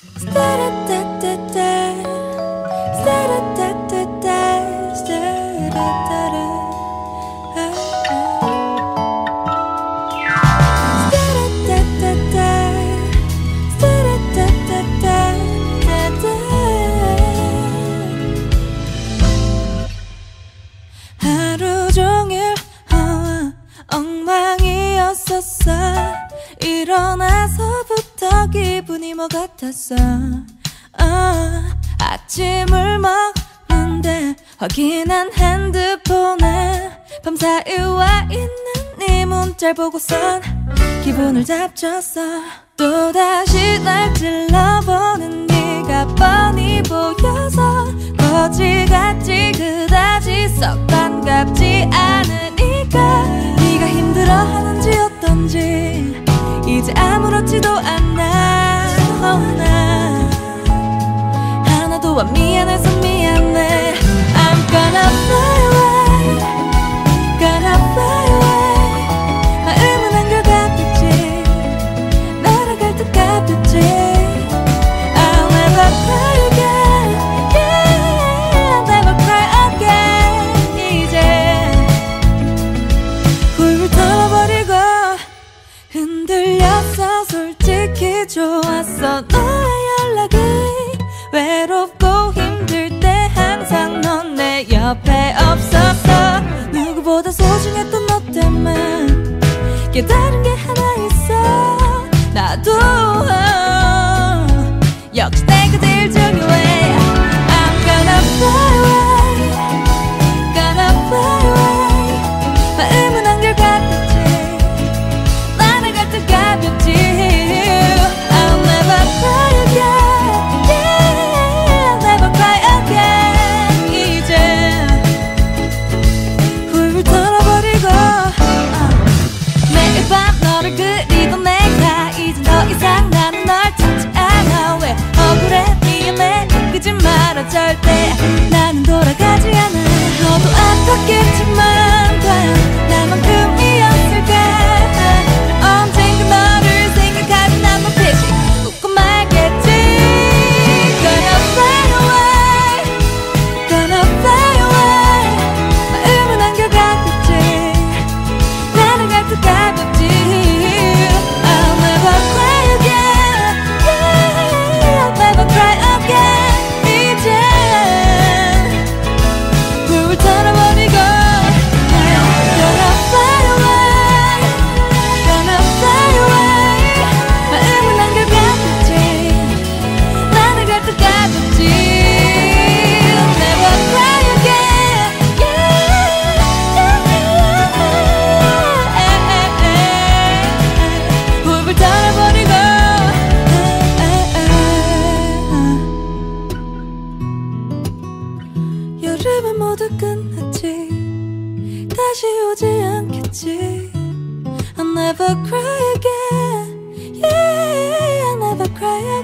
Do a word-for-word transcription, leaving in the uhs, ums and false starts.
하루 종일 어, 엉망이었었어. 일어나서부터 기분이 뭐 같았어. 어, 아침을 먹는데 확인한 핸드폰에 밤사이 와 있는 네 문자를 보고선 기분을 잡쳤어. 또다시 날 찔러보는 네가 뻔히 보여서 거지같이 그다지 썩 반갑지 않으니까 네가 힘들어하는지 어떤지 이제 아무렇지도 않아. oh, 나 하나도 안 미안해서 미안해. I'm gonna fly away, gonna fly away. 마음은 한결같겠지, 날아갈 듯 가볍지. I'll never cry again, yeah, I'll never cry again. 이제 훌훌 털어버리고 흔들렸어. 솔직히 좋았어. 너의 연락이 외롭고 힘들 때 항상 넌 내 옆에 없었어. 누구보다 소중했던 너 때문에 깨달은 게 하나 있어. 나도 어, 역시 내가 제일 중요해. I'm gonna fly away, gonna fly away. 마음은 한결같겠지, 날아갈 듯 가볍지. I'll never cry again, yeah, I'll never cry again. 이제 훌훌 털어버리고 uh. 매일 밤 너를 그리던 내가 이제 더 이상 나는 널 찾지 않아. 왜 억울해 미안해 느끼지 마라 절대. 나는 돌아가지 않아. 너도 아팠겠지만 과연 나만큼이었을까. 언젠가 너를 생각하고 난 맘피지 웃고 말겠지. Gonna fly away, gonna fly away. 마음은 한결같겠지, 날아갈 듯 가볍지. I'll never cry again, yeah, I'll never cry again. 이제 훌훌 털어버리고 Gonna fly away, gonna fly away. 마음은 한결같겠지, 날아갈 듯 가볍지. I'll never cry again, yeah. 훌훌 털어버리고 여름은 모두 끝났지, 다시 오지 않겠지. I'll never cry again, yeah, I'll never cry again.